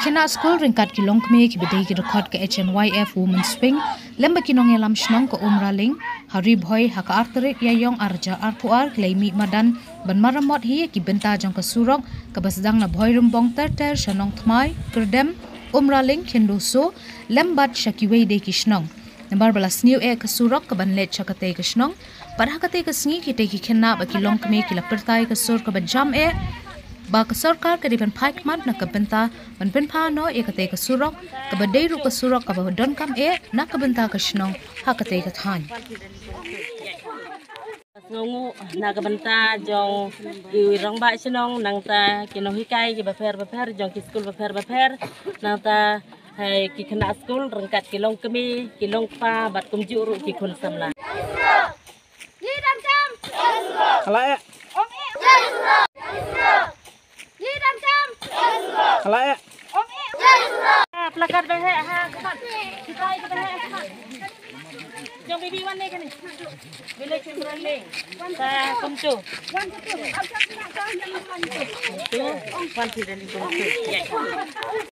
Khynnah Skul ringkat ki Longkmie ki bedai ki record ke HNYF Women's Swing lemba ki nong yalam shnong ke Umraling hari boy haka arterik yayong arja arpuar klaimi madan ban Maramot hiye ki benta jong ke Surok ke basdang na boy rumbong ter Longkmie kerdem Umraling Khynnah lembat shakiwe de ki shnong nambar balas new ke Surok ke ban let chakate ke shnong pada hakate ke sngi ki te ki Khynnah ba ki Longkmie ki la pertai ke sur ke bajam ba ke sarkar ke dipan paikmat na ke benta ban penpa no kate ke Surok ke badai ru ke Surok ke badon kam na ke benta ke shnong hakate ke than ngongu na ke benta jong i rong ba shnong nang ta ki no hikai ki bafer jong ki Skul bafer nang ta hai ki Khynnah Skul rengkat ki Longkmie ki Longpa bat kumju ru ki khun samla Kalaya. Kalaya. Plakat behe ha kaman kita behe kaman jong bibi wan ni kan ni village Umraling ta kumcu wan tu